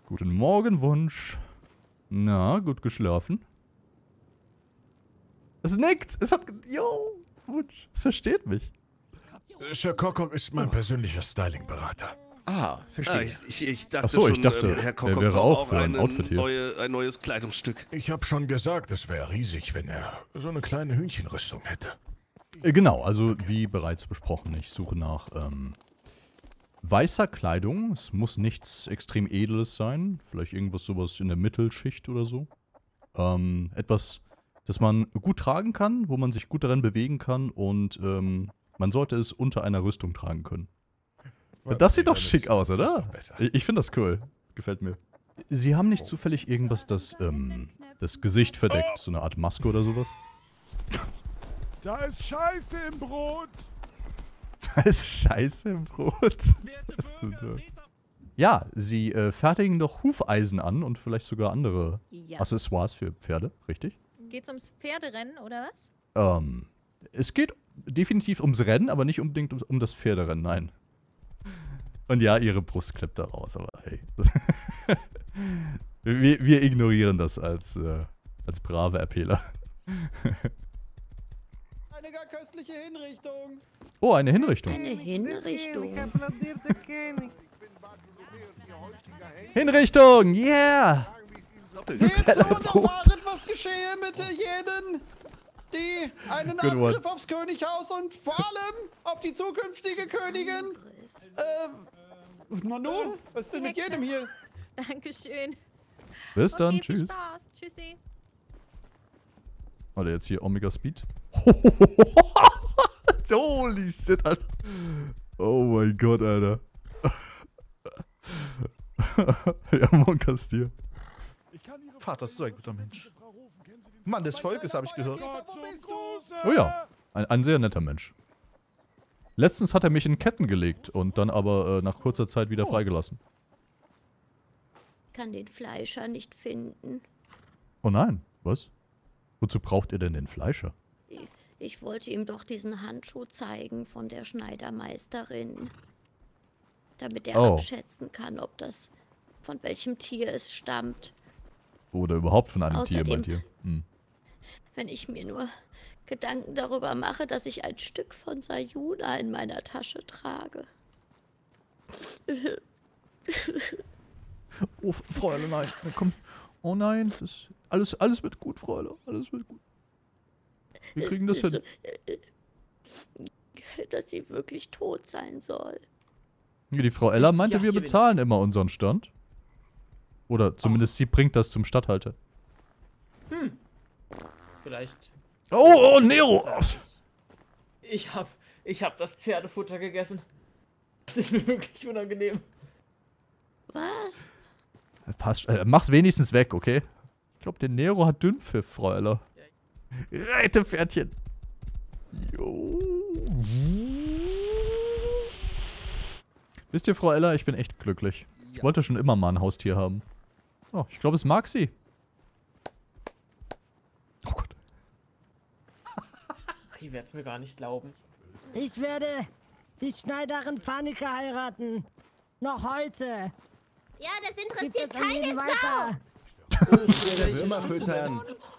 Guten Morgen, Wunsch. Na, gut geschlafen? Es nickt! Es hat... Jo, Wunsch. Es versteht mich. Sir Kokok ist mein persönlicher Styling-Berater. Ah, verstehe. Ich dachte Achso, ich schon, dachte, Herr er Kokok wäre braucht auch für ein Outfit hier. ein neues Kleidungsstück. Ich habe schon gesagt, es wäre riesig, wenn er so eine kleine Hühnchenrüstung hätte. Genau, also wie bereits besprochen, ich suche nach weißer Kleidung. Es muss nichts extrem Edles sein. Vielleicht irgendwas sowas in der Mittelschicht oder so. Etwas, das man gut tragen kann, wo man sich gut darin bewegen kann und man sollte es unter einer Rüstung tragen können. Das sieht doch schick aus, oder? Ich finde das cool. Das gefällt mir. Sie haben nicht zufällig irgendwas, das das Gesicht verdeckt? So eine Art Maske oder sowas? Da ist Scheiße im Brot! Da ist Scheiße im Brot. Was zum Teufel? Ja, sie fertigen doch Hufeisen an und vielleicht sogar andere Accessoires für Pferde, richtig? Geht's ums Pferderennen, oder was? Es geht definitiv ums Rennen, aber nicht unbedingt um das Pferderennen, nein. Und ja, ihre Brust klappt da raus, aber hey. wir ignorieren das als brave RPler. Eine gar köstliche Hinrichtung. Oh, eine Hinrichtung. Eine Hinrichtung. Hinrichtung, yeah! Seht zu und erfahret, was geschehe mit jenen, die einen Angriff aufs Könighaus und vor allem auf die zukünftige Königin. Na nun, was ist denn mit jedem hier? Dankeschön. Bis dann, Okay, viel tschüss. Spaß. Tschüssi. Warte, jetzt hier Omega Speed. Holy shit, Alter. Oh mein Gott, Alter. Ja, Monkas dir. Vater ist so ein guter Mensch. Mann des Volkes, habe ich gehört. Oh ja, ein sehr netter Mensch. Letztens hat er mich in Ketten gelegt und dann aber nach kurzer Zeit wieder freigelassen. Kann den Fleischer nicht finden. Oh nein, was? Wozu braucht ihr denn den Fleischer? Ich wollte ihm doch diesen Handschuh zeigen von der Schneidermeisterin. Damit er abschätzen kann, ob das von welchem Tier es stammt. Oder überhaupt von einem Außerdem, Tier, meint ihr? Wenn ich mir nur Gedanken darüber mache, dass ich ein Stück von Sayuna in meiner Tasche trage. Oh, Fräulein, nein, komm. Oh nein, alles wird gut, Fräulein, alles wird gut. Wir kriegen das hin. Dass sie wirklich tot sein soll. Ja, die Frau Ella meinte, wir bezahlen immer unseren Stand. Oder zumindest sie bringt das zum Statthalter. Vielleicht. Oh, Nero! Ich hab das Pferdefutter gegessen. Das ist mir wirklich unangenehm. Was? Passt, mach's wenigstens weg, okay? Ich glaube, der Nero hat Dünnpfiff, Frau Ella. Reite, Pferdchen! Jo. Wisst ihr, Frau Ella, ich bin echt glücklich. Ich wollte schon immer mal ein Haustier haben. Oh, ich glaube, es mag sie. Oh Gott. Ich werde es mir gar nicht glauben. Ich werde die Schneiderin Panika heiraten. Noch heute. Ja, das Gib interessiert es an keine jeden Sau. weiter. Der Würmer füttern.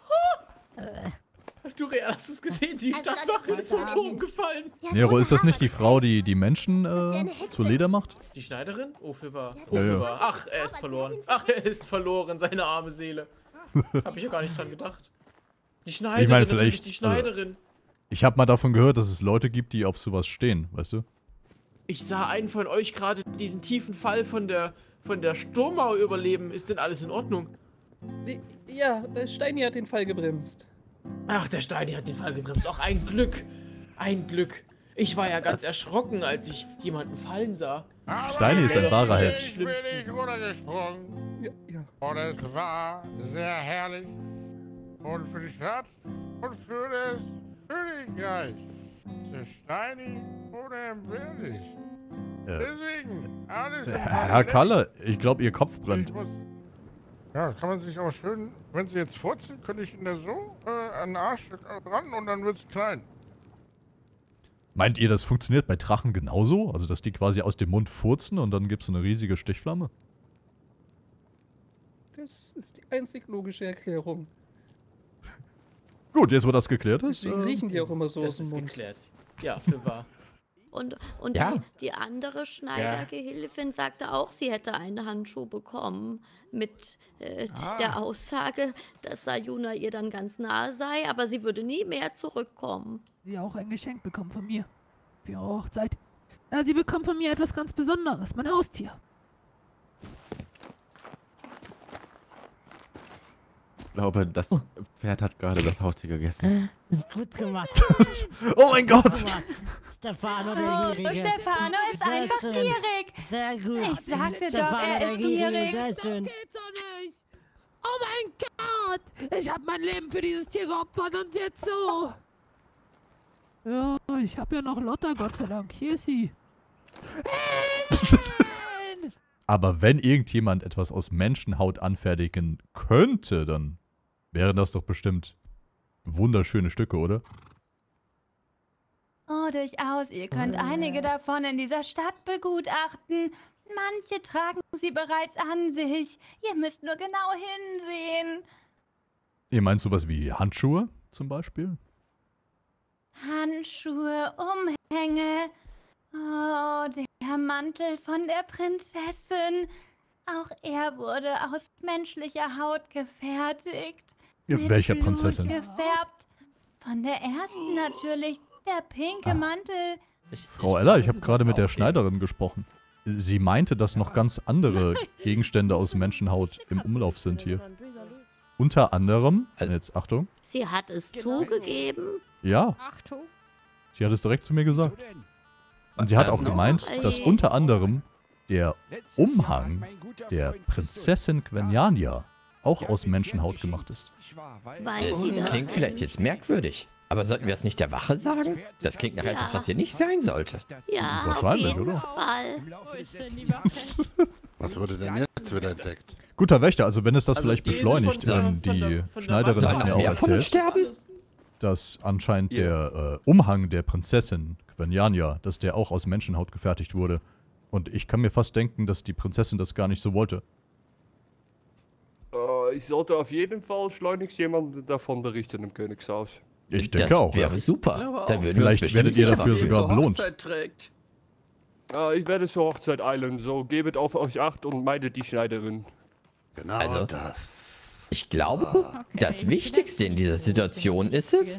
Du, Real, hast du es gesehen? Die Stadtwache ist von oben gefallen. Nero, ist das nicht die Frau, die die Menschen zu Leder macht? Die Schneiderin? Ophir Ja. Ach, er ist verloren. Ach, er ist verloren, seine arme Seele. Hab ich ja gar nicht dran gedacht. Die Schneiderin, Ich meine, natürlich vielleicht, die Schneiderin. Ich habe mal davon gehört, dass es Leute gibt, die auf sowas stehen, weißt du? Ich sah einen von euch gerade diesen tiefen Fall von der Sturmmauer überleben. Ist denn alles in Ordnung? Ja, Steini hat den Fall gebremst. Ach, der Steini hat den Fall gebremst. Auch ein Glück. Ein Glück. Ich war ja ganz erschrocken, als ich jemanden fallen sah. Steini ist ein wahrer Held. Ich bin nicht runtergesprungen. Ja. Und es war sehr herrlich. Und für die Stadt und für das Königreich. Der Steini oder entbehrlich. Deswegen, alles im Herr Kalle, ich glaube, Ihr Kopf brennt. Ja, kann man sich auch schön, wenn Sie jetzt furzen, könnte ich in der so an den Arsch dran und dann wird es klein. Meint ihr, das funktioniert bei Drachen genauso? Also, dass die quasi aus dem Mund furzen und dann gibt es eine riesige Stichflamme? Das ist die einzig logische Erklärung. Gut, jetzt wo das geklärt ist. Deswegen riechen die auch immer so aus Das dem ist Mund. geklärt. Ja, für wahr. Und Ja. die andere Schneidergehilfin sagte auch, sie hätte einen Handschuh bekommen mit der Aussage, dass Sayuna ihr dann ganz nahe sei, aber sie würde nie mehr zurückkommen. Sie auch ein Geschenk bekommen von mir. Für ihre Hochzeit. Ja, sie bekommen von mir etwas ganz Besonderes. Mein Haustier. Ich glaube, das Pferd hat gerade das Haustier gegessen. Gut gemacht. Oh mein Gott! Stefano der Gierige. Stefano ist Sehr einfach schön. gierig. Sehr gut. Ich sagte Stefano doch, er der ist Gierige, gierig. sehr schön. Das geht so nicht. Oh mein Gott! Ich habe mein Leben für dieses Tier geopfert und jetzt so. Ja, ich habe ja noch Lotta, Gott sei Dank. Hier ist sie. Aber wenn irgendjemand etwas aus Menschenhaut anfertigen könnte, dann wären das doch bestimmt wunderschöne Stücke, oder? Oh, durchaus. Ihr könnt einige davon in dieser Stadt begutachten. Manche tragen sie bereits an sich. Ihr müsst nur genau hinsehen. Ihr meint sowas wie Handschuhe zum Beispiel? Handschuhe, Umhänge. Oh, der Mantel von der Prinzessin. Auch er wurde aus menschlicher Haut gefertigt. Ja, Mit welcher Blut Prinzessin? gefärbt. Von der ersten natürlich. Der pinke Mantel. Frau Eller, ich habe gerade mit der Schneiderin gesprochen. Sie meinte, dass noch ganz andere Gegenstände aus Menschenhaut im Umlauf sind hier. Unter anderem, jetzt Achtung. Sie hat es zugegeben. Ja. Achtung. Sie hat es direkt zu mir gesagt. Und sie hat auch gemeint, dass unter anderem der Umhang der Prinzessin Quenya auch aus Menschenhaut gemacht ist. Weiß Das sie das? klingt vielleicht jetzt merkwürdig. Aber sollten wir es nicht der Wache sagen? Das klingt nach Ja. etwas, was hier nicht sein sollte. Ja, Wahrscheinlich, auf jeden oder? Fall. Was wurde denn jetzt wieder entdeckt? Guter Wächter, also wenn es das Also vielleicht die sind beschleunigt, von der- die von der Schneiderin Sollen hat noch mir auch mehr von uns erzählt, sterben? dass anscheinend der Umhang der Prinzessin Quenya, dass der auch aus Menschenhaut gefertigt wurde. Und ich kann mir fast denken, dass die Prinzessin das gar nicht so wollte. Ich sollte auf jeden Fall schleunigst jemand davon berichten im Königshaus. Ich denke Das auch. wäre Ja. super. Dann würden wir uns Vielleicht bestimmt werdet ihr sicherer dafür fühlen. sogar belohnt. Ich werde zur Hochzeit eilen, so gebet auf euch Acht und meidet die Schneiderin. Genau Also, das. Ich glaube, das Wichtigste in dieser Situation ist es,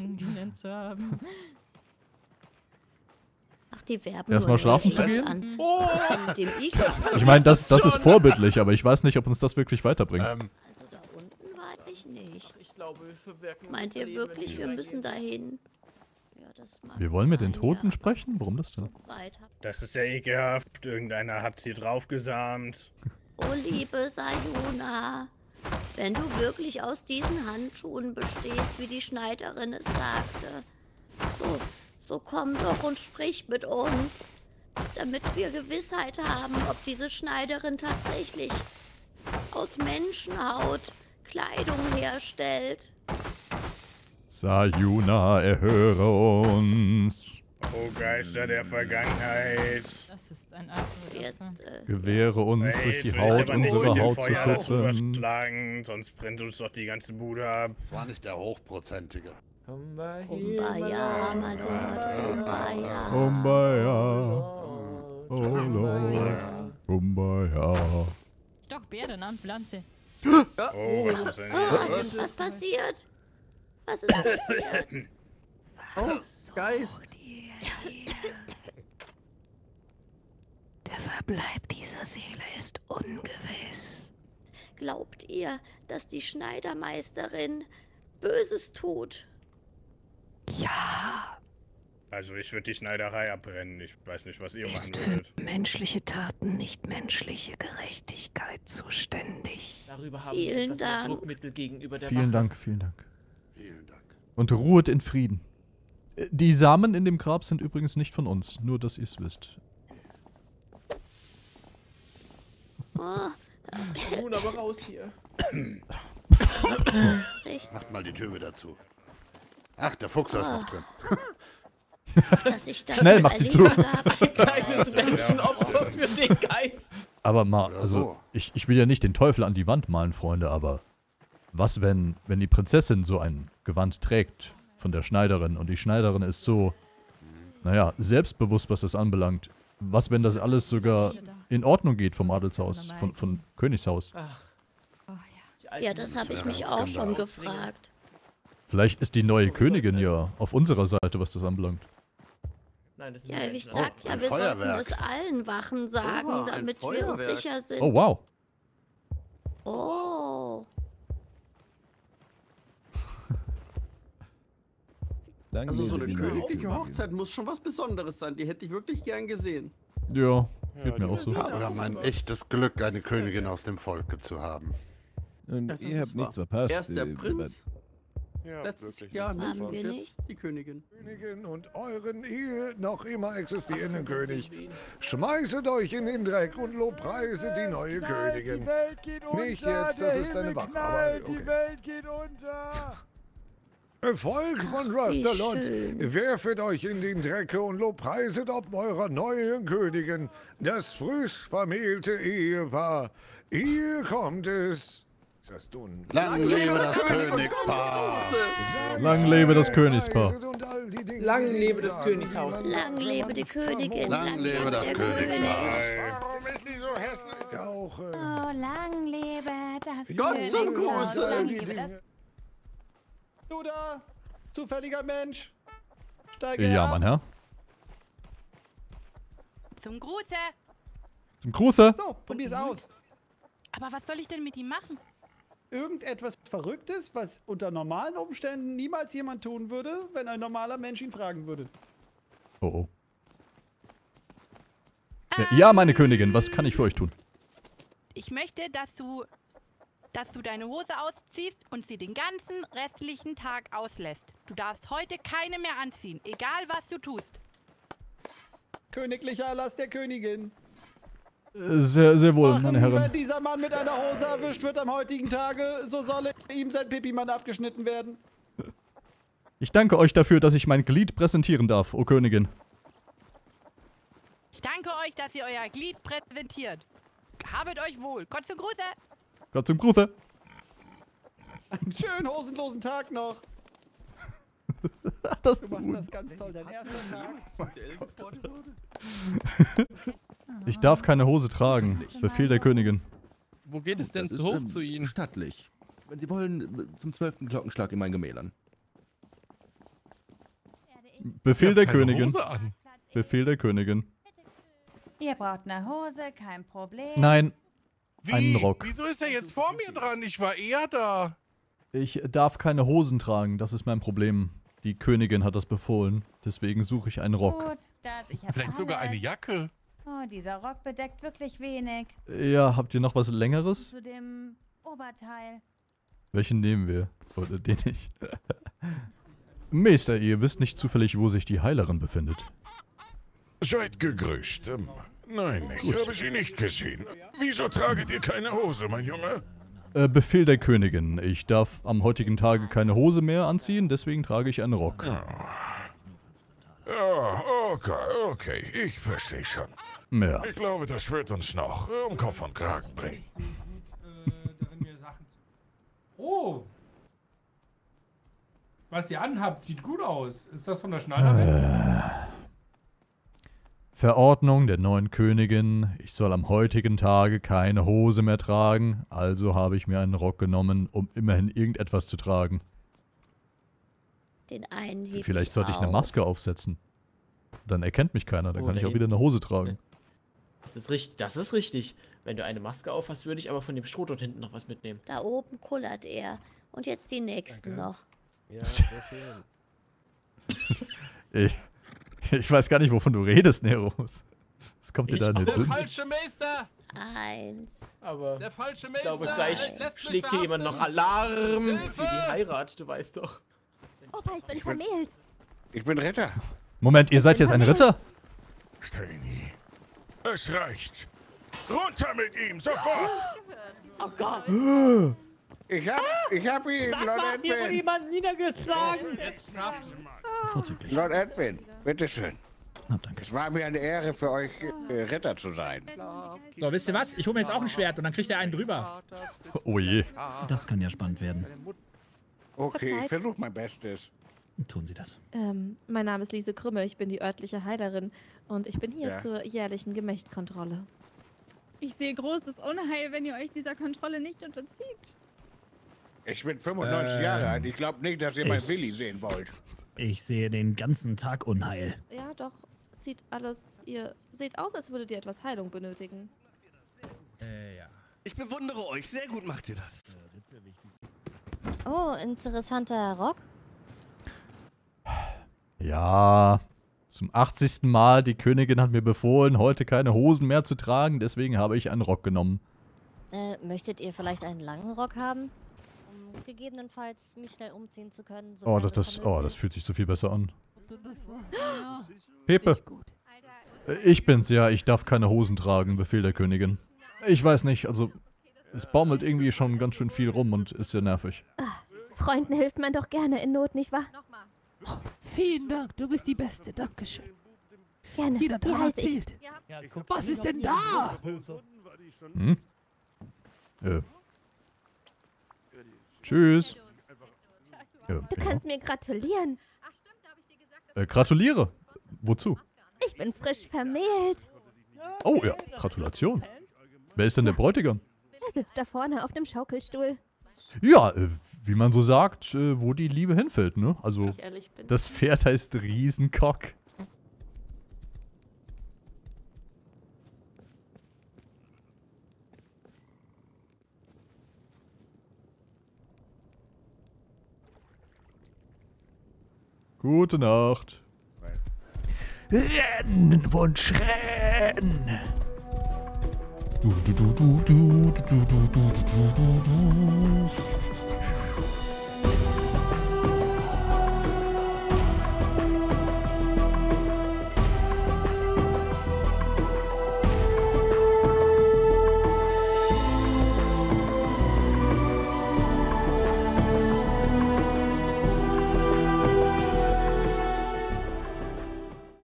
Ach, die werben Erstmal nur schlafen zu was gehen? an. Mit dem ich Ich meine, das ist vorbildlich, aber ich weiß nicht, ob uns das wirklich weiterbringt. Also da unten war ich nicht. Ich glaube, wir verwerken Meint ihr unser Leben, wirklich, wenn wir wir müssen dahin? Ja, das mag Wir wollen mit den sein, Toten ja. sprechen? Warum das denn? Weit hab- Das ist ja ekelhaft. Irgendeiner hat hier draufgesamt. Oh, liebe Sayuna, wenn du wirklich aus diesen Handschuhen bestehst, wie die Schneiderin es sagte, so komm doch und sprich mit uns, damit wir Gewissheit haben, ob diese Schneiderin tatsächlich aus Menschenhaut Kleidung herstellt. Sayuna, erhöre uns. Oh Geister der Vergangenheit. Das ist ein Jetzt, Gewähre uns, durch Jetzt die will ich Haut aber nicht unsere mit dem Haut zu Feuer drüber schützen. schlagen, sonst brennt uns doch die ganze Bude ab. Das war nicht der Hochprozentige. Kumbaya, mein Lord, Kumbaya. Kumbaya. Oh Lord. Kumbaya. Doch, Bären an Pflanze. Oh, was ist denn hier? Was passiert? Was ist passiert? Geist. Der Verbleib dieser Seele ist ungewiss. Glaubt ihr, dass die Schneidermeisterin Böses tut? Ja, Also ich würde die Schneiderei abbrennen. Ich weiß nicht, was ihr machen ist für würdet. menschliche Taten nicht menschliche Gerechtigkeit zuständig. Darüber haben Vielen wir etwas mehr Dank. Druckmittel gegenüber der Vielen Wache. Dank, vielen Dank. Vielen Dank. Und ruhet in Frieden. Die Samen in dem Grab sind übrigens nicht von uns. Nur, dass ihr es wisst. Oh, Nun aber raus hier. Macht mal die Tür wieder zu. Ach, der Fuchs ist noch drin. dass ich das Schnell, macht sie zu. erleben darf. Kleines Menschenopfer für den Geist. Aber mal, Oder also, so. ich will ja nicht den Teufel an die Wand malen, Freunde, aber was, wenn die Prinzessin so ein Gewand trägt von der Schneiderin und die Schneiderin ist so, naja, selbstbewusst, was das anbelangt. Was, wenn das alles sogar in Ordnung geht vom Adelshaus, von Königshaus? Ja, das habe ich mich auch schon gefragt. Vielleicht ist die neue Königin ja auf unserer Seite, was das anbelangt. Nein, das ist Ja, ich nicht. sag ja, ein wir sollten Feuerwerk. es allen Wachen sagen, ein damit wir uns Feuerwerk. sicher sind. Oh, wow. Oh. Also so eine königliche Hochzeit muss schon was Besonderes sein. Die hätte ich wirklich gern gesehen. Ja, geht mir auch so. Wir haben ein echtes Glück, eine Königin aus dem Volke zu haben. Und Das ihr ist habt nichts wahr. verpasst. Erst der Prinz, Ja, letztes wirklich. Jahr nicht Haben und wir jetzt nicht? die Königin. Königin und euren Ehe noch immer existierenden König. Schmeißet euch in den Dreck und lobpreise die neue Königin. Nicht jetzt, das ist eine Wache, aber Die okay. Welt geht unter. Volk von wie Rasterlot, schön. werfet euch in den Drecke und lobpreiset ob eurer neuen Königin, das frisch vermählte Ehepaar. Hier kommt es. Ist das du ein Lang lebe das Königspaar. Lang lebe das Königspaar. Lang lebe das Königshaus. Lang lebe die Königin. Lang lebe das der König. Königspaar. Warum ist die so hässlich? Ja, auch, Oh, lang lebe das Gott zum Königshaus. Gruße. Lang lebe das Du da, zufälliger Mensch. Steige Ja, ab. mein Herr. Zum Gruße. Zum Gruße. So, probier's aus. Aber was soll ich denn mit ihm machen? Irgendetwas Verrücktes, was unter normalen Umständen niemals jemand tun würde, wenn ein normaler Mensch ihn fragen würde. Oh, oh. Ja, meine Königin, was kann ich für euch tun? Ich möchte, dass du deine Hose ausziehst und sie den ganzen restlichen Tag auslässt. Du darfst heute keine mehr anziehen, egal was du tust. Königlicher Erlass der Königin. Sehr, sehr wohl, Ach, meine wenn Herren. dieser Mann mit einer Hose erwischt wird am heutigen Tage, so soll ihm sein Pipimann abgeschnitten werden. Ich danke euch dafür, dass ich mein Glied präsentieren darf, o Königin. Ich danke euch, dass ihr euer Glied präsentiert. Habet euch wohl. Gott zum Gruße. Gott zum Gruße. Einen schönen hosenlosen Tag noch. Das Du machst das ganz toll, dein erster Tag. Ich darf keine Hose tragen. Befehl der Königin. Wo geht es denn hoch zu Ihnen? Stattlich. Wenn Sie wollen, zum 12. Glockenschlag in meinen Gemählern. Befehl der keine Königin. Hose an. Befehl der Königin. Ihr braucht eine Hose, kein Problem. Nein, einen Rock. Wieso ist er jetzt vor mir dran? Ich war eher da. Ich darf keine Hosen tragen, das ist mein Problem. Die Königin hat das befohlen, deswegen suche ich einen Rock. Gut, ich hab Vielleicht sogar eine alles. Jacke. Oh, dieser Rock bedeckt wirklich wenig. Ja, habt ihr noch was Längeres? Zu dem Oberteil. Welchen nehmen wir? Oder den nicht? Meister, ihr wisst nicht zufällig, wo sich die Heilerin befindet. Seid gegrüßt. Nein, ich habe sie nicht gesehen. Wieso traget ihr keine Hose, mein Junge? Befehl der Königin. Ich darf am heutigen Tage keine Hose mehr anziehen, deswegen trage ich einen Rock. Ja, okay, ich verstehe schon. Ja. Ich glaube, das wird uns noch um Kopf und Kragen bringen. Oh. Was ihr anhabt, sieht gut aus. Ist das von der Schneiderin? Verordnung der neuen Königin. Ich soll am heutigen Tage keine Hose mehr tragen, also habe ich mir einen Rock genommen, um immerhin irgendetwas zu tragen. Den einen heb Vielleicht sollte ich eine auf. Maske aufsetzen. Dann erkennt mich keiner, dann Oh, kann ich da auch wieder eine Hose tragen. Das ist richtig, das ist richtig. Wenn du eine Maske auf hast, würde ich aber von dem Stroh dort hinten noch was mitnehmen. Da oben kullert er. Und jetzt die nächsten noch. Ja, sehr schön. Ich weiß gar nicht, wovon du redest, Nero. Was kommt dir da in den Der Sinn? falsche Meister! Eins. Aber Der falsche ich Meister! glaube, gleich lässt mich schlägt hier jemand noch verhaften. Alarm Hilfe! für die Heirat, du weißt doch. Opa, ich bin vermählt. Ich bin Ritter. Moment, ihr seid jetzt ein Ritter? Steini, es reicht. Runter mit ihm, sofort! Oh Gott. Ich hab ihn, Sag Lord mal, hier wurde Edwin. jemand niedergeschlagen. Jetzt straft Vorzüglich. Lord Edwin, bitteschön. Es war mir eine Ehre für euch Ritter zu sein. So, wisst ihr was? Ich hole mir jetzt auch ein Schwert und dann kriegt ihr einen drüber. Oh je. Das kann ja spannend werden. Okay, ich versuche mein Bestes. Tun Sie das. Mein Name ist Lise Krümmel, ich bin die örtliche Heilerin und ich bin hier Ja. zur jährlichen Gemächtkontrolle. Ich sehe großes Unheil, wenn ihr euch dieser Kontrolle nicht unterzieht. Ich bin 95 Jahre alt. Ich glaube nicht, dass ihr mein Willi sehen wollt. Ich sehe den ganzen Tag Unheil. Ja, doch, sieht alles, ihr seht aus, als würdet ihr etwas Heilung benötigen. Ja. Ich bewundere euch. Sehr gut macht ihr das. Oh, interessanter Rock. Ja, zum 80. Mal, die Königin hat mir befohlen, heute keine Hosen mehr zu tragen, deswegen habe ich einen Rock genommen. Möchtet ihr vielleicht einen langen Rock haben? Um gegebenenfalls mich schnell umziehen zu können. Oh, das fühlt sich so viel besser an. Ja. Pepe. Ich bin's, ja, ich darf keine Hosen tragen, Befehl der Königin. Ich weiß nicht, also, es baumelt irgendwie schon ganz schön viel rum und ist sehr nervig. Freunden hilft man doch gerne in Not, nicht wahr? Vielen Dank, du bist die Beste. Dankeschön. Gerne. Jeder Wie Tag heiß ich? erzählt. Was ist denn da? Hm? Tschüss. Du kannst mir gratulieren. Gratuliere. Wozu? Ich bin frisch vermählt. Oh ja, Gratulation. Wer ist denn der Bräutigam? Er sitzt da vorne auf dem Schaukelstuhl. Ja, wie man so sagt, wo die Liebe hinfällt, ne? Also, Ich ehrlich bin. das Pferd heißt Riesenkock. Gute Nacht. Rennen, Wunsch, rennen! Du, du, du, du, du, du, du, du, du, du, du.